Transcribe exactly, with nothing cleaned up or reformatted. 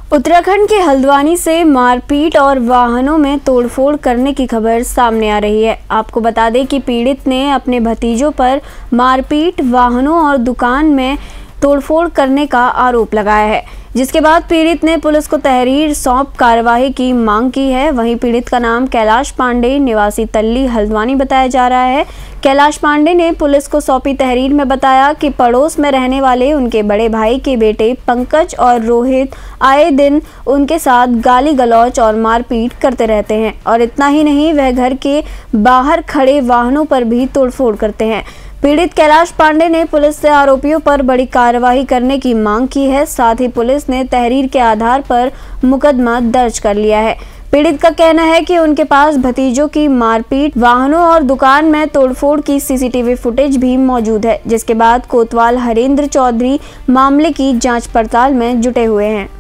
उत्तराखंड के हल्द्वानी से मारपीट और वाहनों में तोड़फोड़ करने की खबर सामने आ रही है। आपको बता दें कि पीड़ित ने अपने भतीजों पर मारपीट, वाहनों और दुकान में तोड़फोड़ करने का आरोप लगाया है, जिसके बाद पीड़ित ने पुलिस को तहरीर सौंप कार्रवाई की मांग की है। वहीं पीड़ित का नाम कैलाश पांडे निवासी तल्ली हल्द्वानी बताया जा रहा है। कैलाश पांडे ने पुलिस को सौंपी तहरीर में बताया कि पड़ोस में रहने वाले उनके बड़े भाई के बेटे पंकज और रोहित आए दिन उनके साथ गाली गलौज और मारपीट करते रहते हैं, और इतना ही नहीं, वह घर के बाहर खड़े वाहनों पर भी तोड़फोड़ करते हैं। पीड़ित कैलाश पांडे ने पुलिस से आरोपियों पर बड़ी कार्रवाई करने की मांग की है। साथ ही पुलिस ने तहरीर के आधार पर मुकदमा दर्ज कर लिया है। पीड़ित का कहना है कि उनके पास भतीजों की मारपीट, वाहनों और दुकान में तोड़फोड़ की सीसीटीवी फुटेज भी मौजूद है, जिसके बाद कोतवाल हरेंद्र चौधरी मामले की जांच पड़ताल में जुटे हुए हैं।